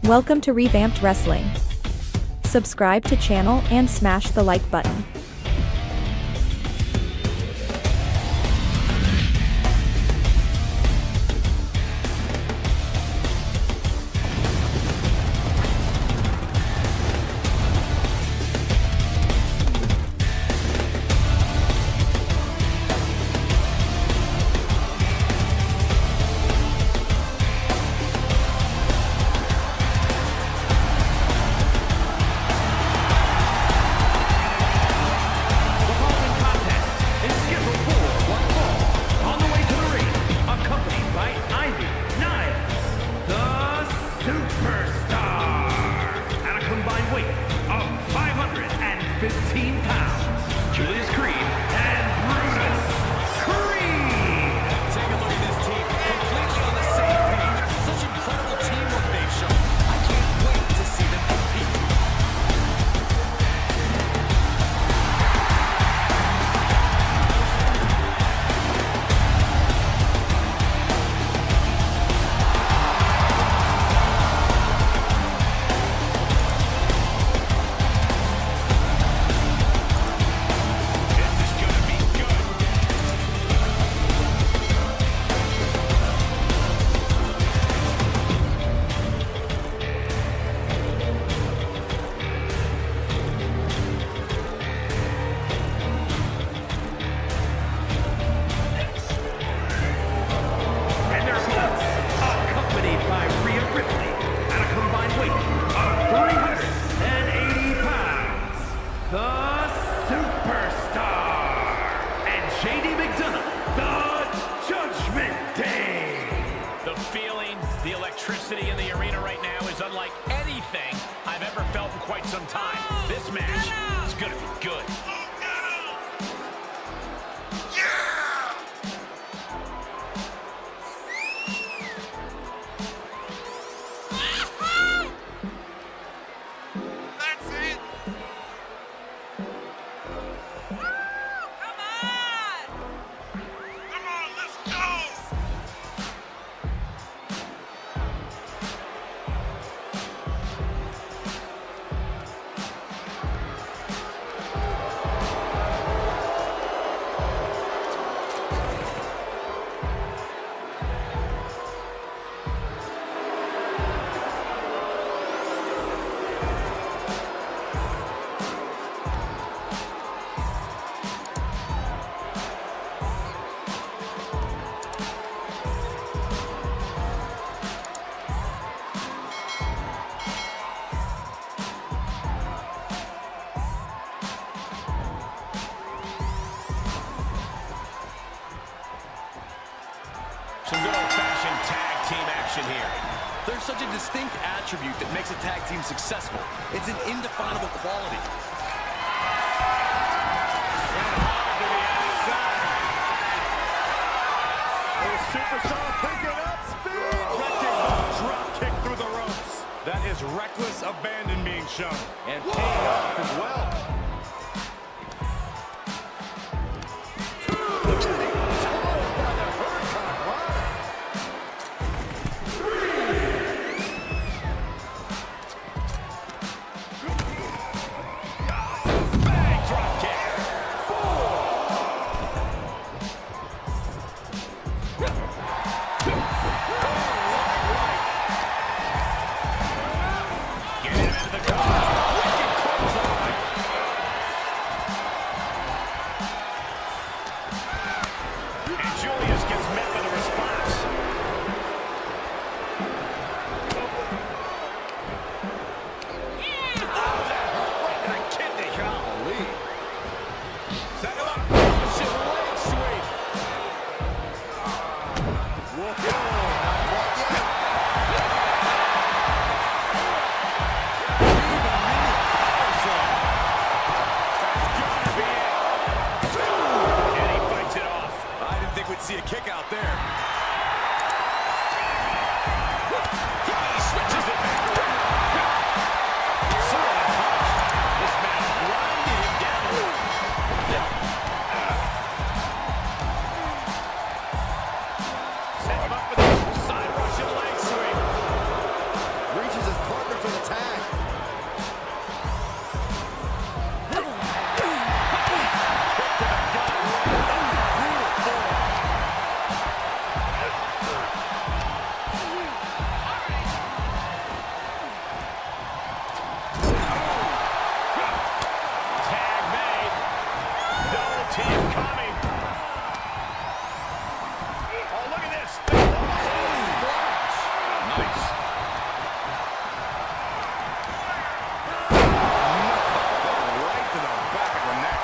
Welcome to Revamped Wrestling. Subscribe to channel and smash the like button. Julius Creed and Brutus Creed. Take a look at this team, completely on the same page. Such incredible teamwork they've shown. I can't wait to see them compete. The electricity in the arena right now is unlike anything I've ever felt in quite some time. This match is going to be good. Some good old-fashioned tag team action here. There's such a distinct attribute that makes a tag team successful. It's an indefinable quality. Superstar picking up speed. Wrecking drop kick through the ropes. That is reckless abandon being shown. And paying off as well. See a DDT incoming. Oh, look at this. Nice. Right to the back of the neck.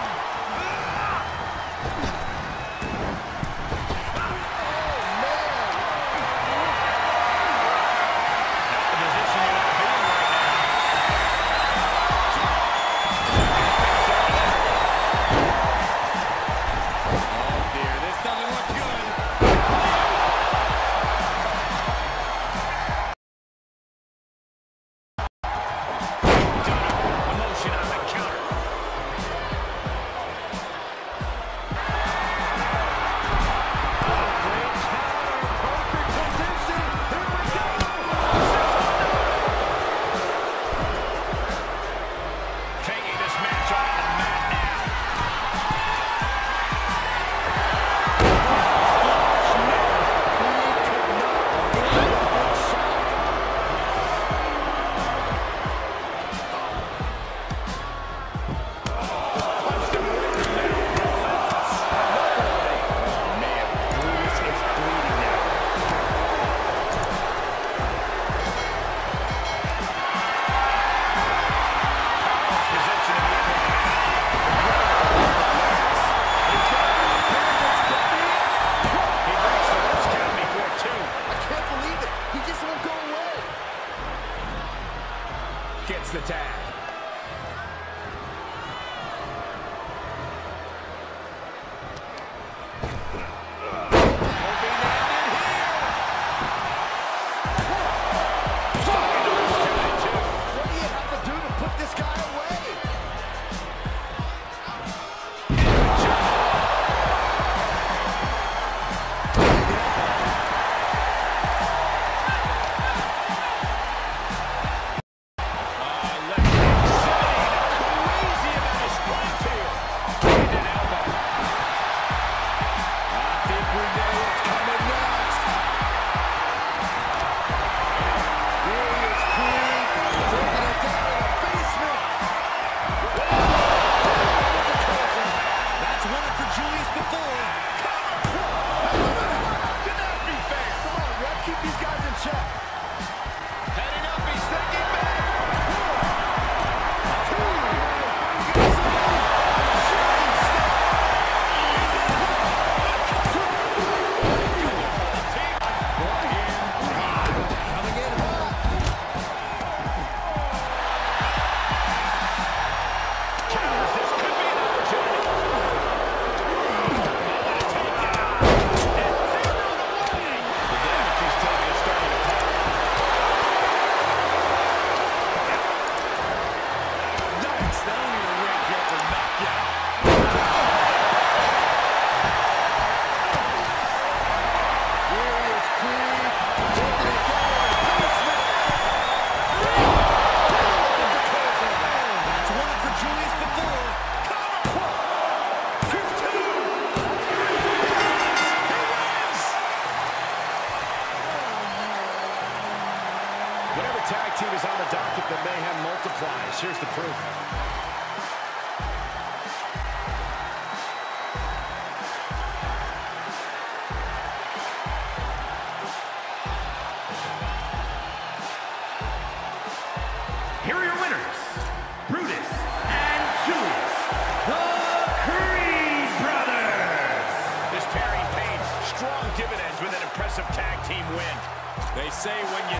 Gets the tag. What do you have to do to put this guy away? Tag team is on the docket, the mayhem multiplies. Here's the proof. Here are your winners, Brutus and Julius, the Creed Brothers. This pairing paid strong dividends with an impressive tag team win. They say when you